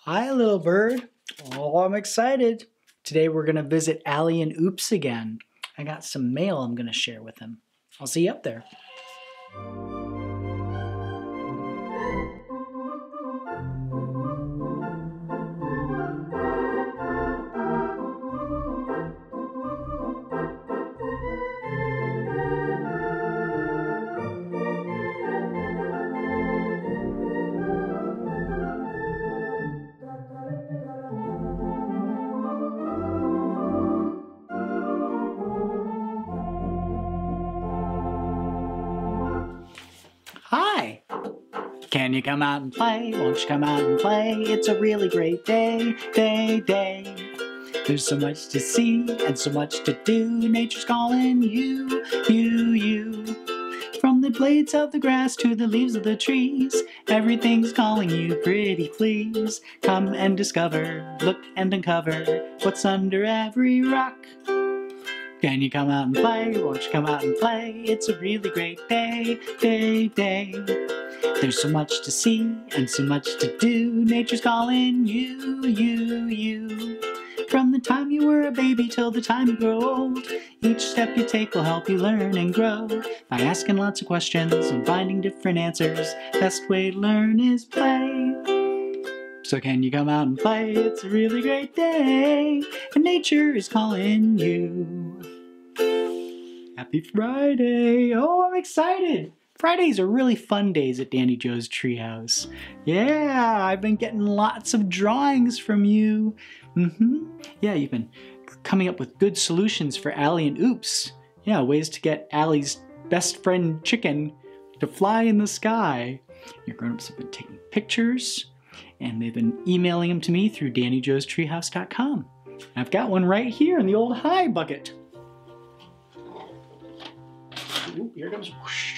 Hi, little bird. Oh, I'm excited. Today we're going to visit Allie and Oops again. I got some mail I'm going to share with him. I'll see you up there. Hi! Can you come out and play? Won't you come out and play? It's a really great day. There's so much to see and so much to do. Nature's calling you. From the blades of the grass to the leaves of the trees, everything's calling you, pretty please. Come and discover, look and uncover what's under every rock. Can you come out and play? Won't you come out and play? It's a really great day. There's so much to see and so much to do. Nature's calling you. From the time you were a baby till the time you grow old, each step you take will help you learn and grow. By asking lots of questions and finding different answers, best way to learn is play. So can you come out and play? It's a really great day, and nature is calling you. Happy Friday! Oh, I'm excited! Fridays are really fun days at Danny Joe's Treehouse. Yeah, I've been getting lots of drawings from you. Yeah, you've been coming up with good solutions for Allie and Oops. Yeah, ways to get Allie's best friend chicken to fly in the sky. Your grown-ups have been taking pictures, and they've been emailing them to me through DannyJoesTreehouse.com. I've got one right here in the old high bucket. Ooh, here it goes.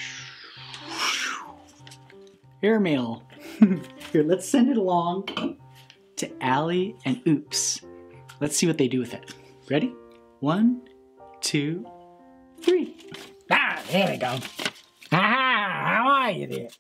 Airmail. Here, let's send it along to Allie and Oops. Let's see what they do with it. Ready? 1, 2, 3. Ah, there we go. Aha, how are you there?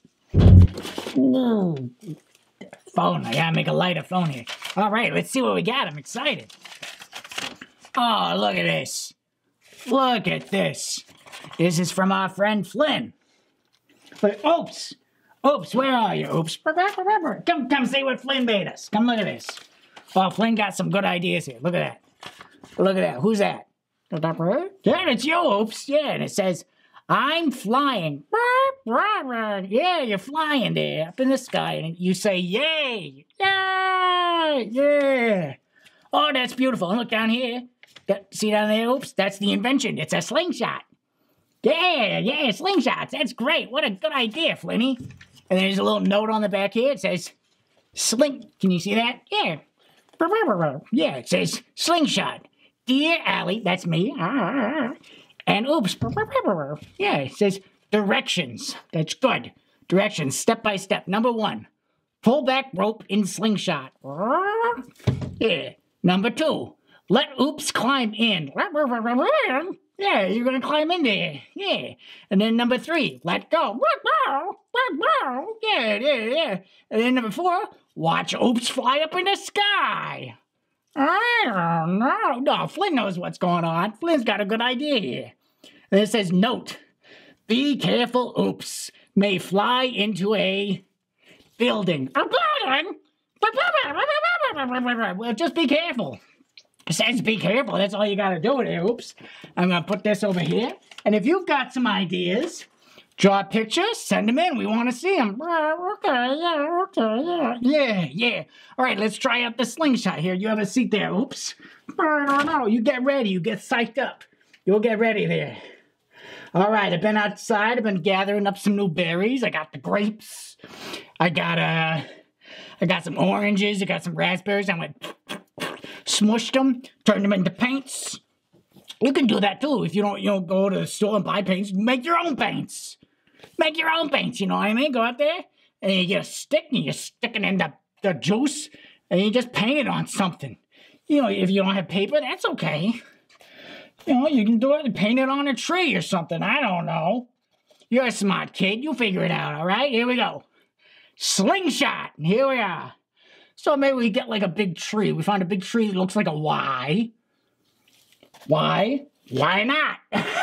Phone, I gotta make a lighter phone here. All right, let's see what we got. I'm excited. Oh, look at this. Look at this. This is from our friend Flynn. But Oops, where are you, Oops? Come see what Flynn made us. Come look at this. Oh, Flynn got some good ideas here. Look at that. Look at that. Who's that? Yeah, it's you, Oops. Yeah, and it says, I'm flying. Yeah, you're flying there up in the sky, and you say, yay! Yay! Yeah! Oh, that's beautiful. And look down here. See down there, Oops? That's the invention. It's a slingshot. Yeah, slingshots. That's great. What a good idea, Flinny. And there's a little note on the back here. It says, Can you see that? Yeah. Yeah, it says, slingshot. Dear Allie, that's me. And Oops. Yeah, it says, directions. That's good. Directions, step by step. Number 1, pull back rope in slingshot. Yeah. Number 2, let Oops climb in. Yeah, you're going to climb in there. Yeah. And then number 3, let go. Yeah. And then number 4, watch Oops fly up in the sky. I don't know. No, Flynn knows what's going on. Flynn's got a good idea here. And it says, note, be careful, Oops may fly into a building. A building? Well, just be careful. It says be careful. That's all you got to do there, Oops. I'm going to put this over here. And if you've got some ideas, draw pictures, send them in. We want to see them. Yeah. All right, let's try out the slingshot here. You have a seat there, Oops. No. You get ready. You get psyched up. You'll get ready there. All right, I've been outside. I've been gathering up some new berries. I got the grapes. I got some oranges. I got some raspberries. I went smushed them, turned them into paints. You can do that too if you don't go to the store and buy paints. Make your own paints. Make your own paints, you know what I mean? Go out there and you get a stick and you stick it in the juice and you just paint it on something. You know, if you don't have paper, that's okay. You know, you can do it and paint it on a tree or something. I don't know. You're a smart kid. You figure it out, all right? Here we go. Slingshot. Here we are. So maybe we get like a big tree. We found a big tree that looks like a Y. Why? Why not?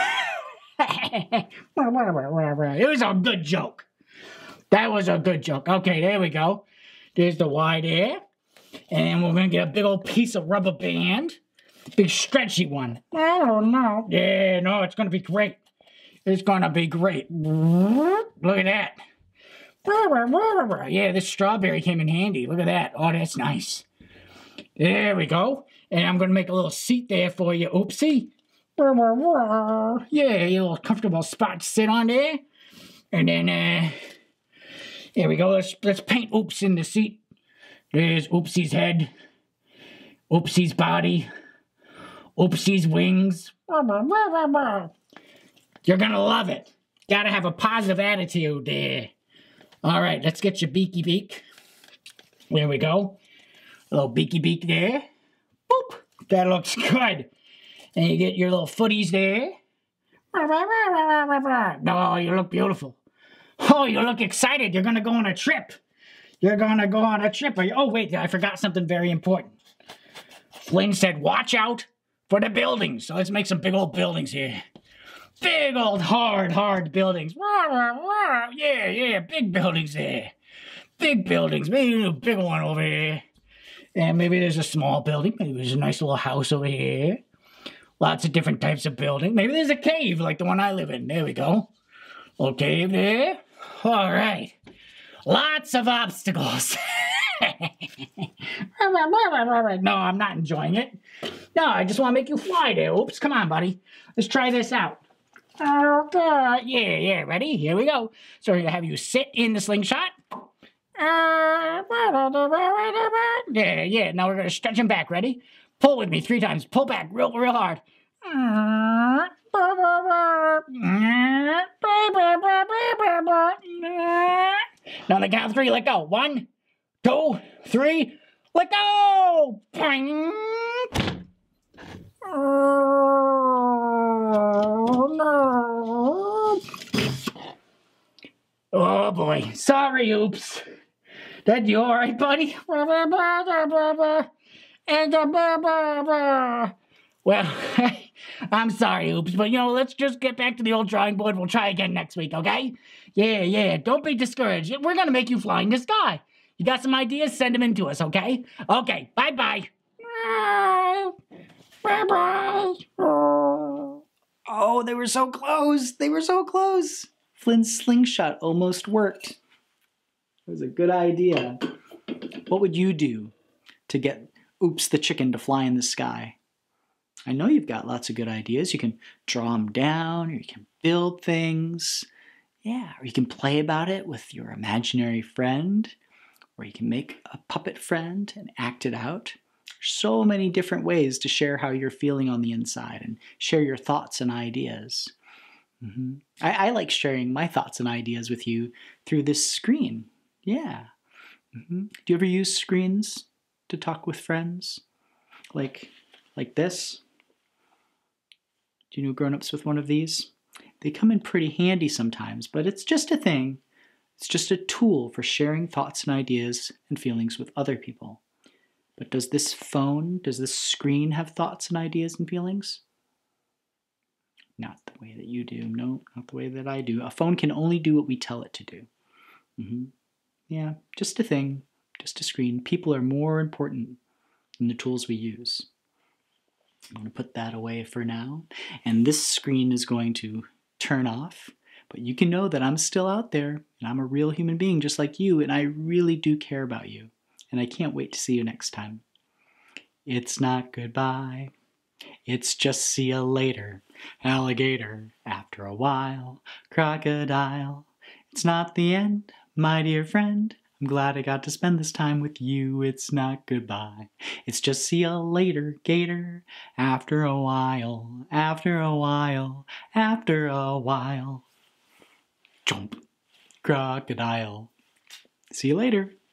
It was a good joke. That was a good joke. Okay, there we go. There's the Y there. And we're going to get a big old piece of rubber band. Big stretchy one. I don't know. Yeah, no, it's going to be great. It's going to be great. Look at that. Yeah, this strawberry came in handy. Look at that. Oh, that's nice. There we go. And I'm going to make a little seat there for you. Oopsie. Yeah, a little comfortable spot to sit on there. And then, there we go. Let's paint Oops in the seat. There's Oopsie's head. Oopsie's body. Oopsie's wings. You're going to love it. Got to have a positive attitude there. All right, let's get your beaky beak. There we go. A little beaky beak there. Boop. That looks good. And you get your little footies there. Oh, you look beautiful. Oh, you look excited. You're going to go on a trip. You're going to go on a trip. Oh, wait, I forgot something very important. Flynn said, watch out for the buildings. So let's make some big old buildings here. Big old hard buildings. Yeah, big buildings there. Big buildings. Maybe a big one over here. And maybe there's a small building. Maybe there's a nice little house over here. Lots of different types of building. Maybe there's a cave like the one I live in. There we go. Little cave there. All right. Lots of obstacles. No, I'm not enjoying it. No, I just want to make you fly there. Oops, come on, buddy. Let's try this out. Yeah, ready? Here we go. So we're going to have you sit in the slingshot. Yeah. Now we're going to stretch him back. Ready? Pull with me 3 times. Pull back real hard. Now on the count of 3, let go. 1, 2, 3, let go! Oh, no. Oh, boy. Sorry, Oops. That you all right, buddy? Well, I'm sorry, Oops, but, let's just get back to the old drawing board. We'll try again next week, okay? Yeah, don't be discouraged. We're going to make you fly in the sky. You got some ideas? Send them in to us, okay? Okay, bye-bye. Bye-bye. Oh, they were so close. They were so close. Flynn's slingshot almost worked. It was a good idea. What would you do to get Oops the chicken to fly in the sky? I know you've got lots of good ideas. You can draw them down, or you can build things. Yeah, or you can play about it with your imaginary friend, or you can make a puppet friend and act it out. There's so many different ways to share how you're feeling on the inside and share your thoughts and ideas. I like sharing my thoughts and ideas with you through this screen. Yeah. Do you ever use screens to talk with friends? Like this? Do you know grown-ups with one of these? They come in pretty handy sometimes, but it's just a thing. It's just a tool for sharing thoughts and ideas and feelings with other people. But does this screen have thoughts and ideas and feelings? Not the way that you do. No, not the way that I do. A phone can only do what we tell it to do. Yeah, just a thing, just a screen. People are more important than the tools we use. I'm going to put that away for now. And this screen is going to turn off. But you can know that I'm still out there, and I'm a real human being just like you, and I really do care about you. And I can't wait to see you next time. It's not goodbye. It's just see you later. Alligator, after a while. Crocodile. It's not the end, my dear friend. I'm glad I got to spend this time with you. It's not goodbye. It's just see you later, gator. After a while, after a while, after a while. Jump. Crocodile. See you later.